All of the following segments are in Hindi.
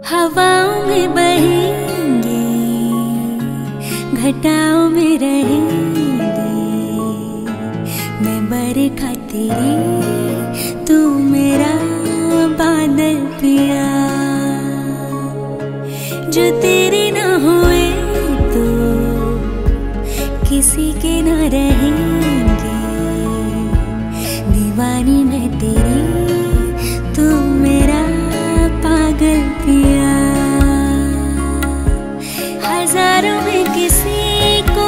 हवाओं में बहेंगे, घटाओं में रहेंगे, मैं बरखा तेरी, तू मेरा बादल पिया। जो तेरे ना हुए तो किसी के ना रहेंगे, दीवानी मैं तेरी, तू मेरा पागल पिया। हजारों में किसी को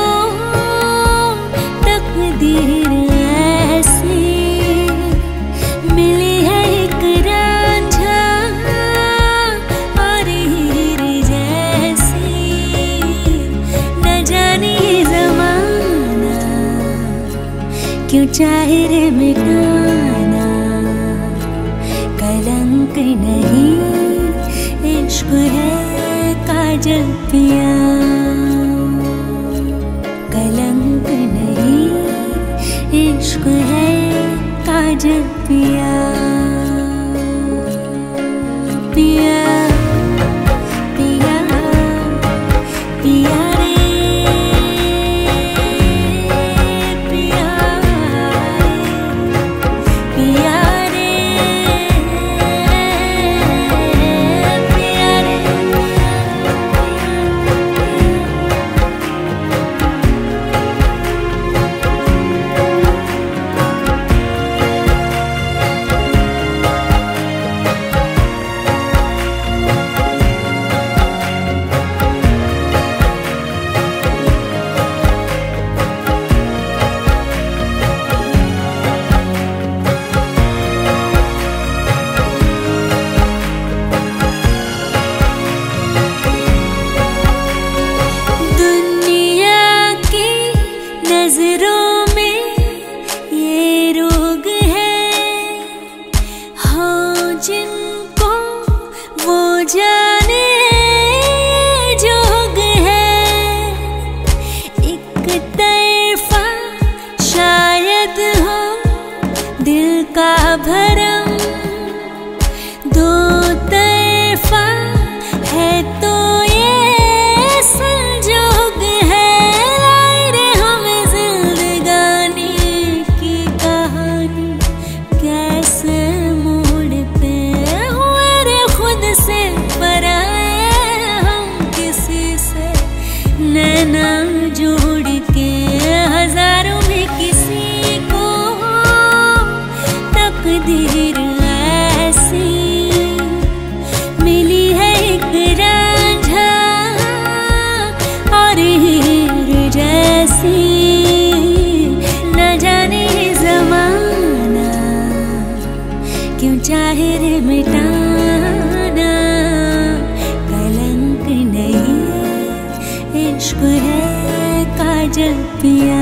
तकदीर ऐसी मिली है, एक रांझा और हीर जैसी। न जाने ये ज़माना क्यों चाहे रे मिटाना, कलंक नहीं इश्क है काजल पिया। कलंक नहीं इश्क है काजल पिया। पिया पिया पिया रे पिया, पिया रे पिया रे। दुनिया की नजरों में ये रोग है, हो जिनको वो जाने ये जोग है। एक तरफा शायद हो दिल का भरम, दो तरफा है तो ये संजोग है। लाए रे हमें जिंदगानी की कहानी, कैसे मोड़ते हुए रे खुद से पराए हम, किसी से नैना जोड़ के। हजारों में किसी को तकदीर ऐसी मिली है, एक रांझा और हीर जैसी। न जाने ये ज़माना क्यों चाहे रे मिटाना, कलंक नहीं इश्क है काजल पिया।